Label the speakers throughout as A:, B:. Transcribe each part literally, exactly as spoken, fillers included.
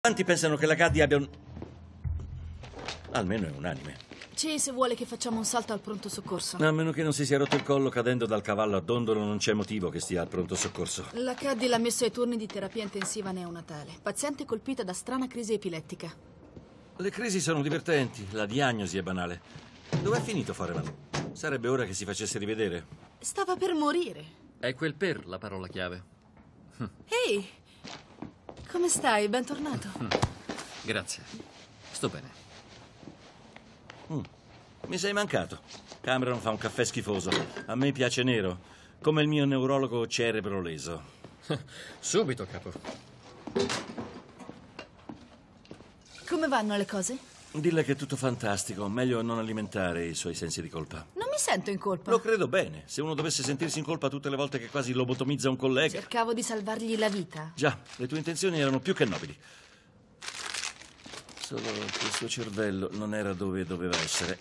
A: Tanti pensano che la Caddy abbia un... almeno è unanime.
B: Chase vuole che facciamo un salto al pronto soccorso.
A: A meno che non si sia rotto il collo cadendo dal cavallo a dondolo, non c'è motivo che stia al pronto soccorso.
B: La Caddy l'ha messo ai turni di terapia intensiva neonatale. Paziente colpita da strana crisi epilettica.
A: Le crisi sono divertenti, la diagnosi è banale. Dov'è finito Foreman? Sarebbe ora che si facesse rivedere.
B: Stava per morire.
C: È quel per la parola chiave.
B: Ehi, come stai? Bentornato.
C: Grazie. Sto bene.
A: Mm. Mi sei mancato. Cameron fa un caffè schifoso. A me piace nero, come il mio neurologo cerebro leso.
C: Subito, capo.
B: Come vanno le cose?
A: Dille che è tutto fantastico. Meglio non alimentare i suoi sensi di colpa.
B: Non mi sento in colpa.
A: Lo credo bene. Se uno dovesse sentirsi in colpa tutte le volte che quasi lobotomizza un collega...
B: Cercavo di salvargli la vita.
A: Già, le tue intenzioni erano più che nobili. Solo che il suo cervello non era dove doveva essere.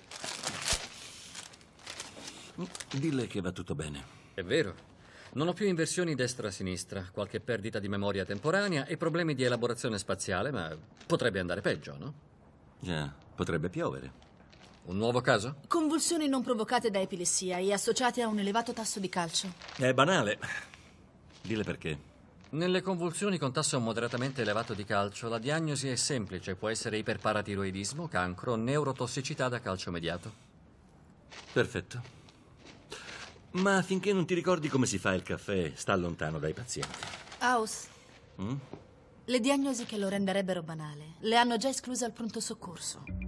A: Dille che va tutto bene.
C: È vero. Non ho più inversioni destra-sinistra, qualche perdita di memoria temporanea e problemi di elaborazione spaziale, ma potrebbe andare peggio, no?
A: Già, potrebbe piovere.
C: Un nuovo caso?
B: Convulsioni non provocate da epilessia e associate a un elevato tasso di calcio.
A: È banale. Dille perché.
C: Nelle convulsioni con tasso moderatamente elevato di calcio, la diagnosi è semplice. Può essere iperparatiroidismo, cancro, neurotossicità da calcio mediato.
A: Perfetto. Ma finché non ti ricordi come si fa il caffè, sta lontano dai pazienti.
B: House,
A: Mm?
B: le diagnosi che lo renderebbero banale le hanno già escluse al pronto soccorso.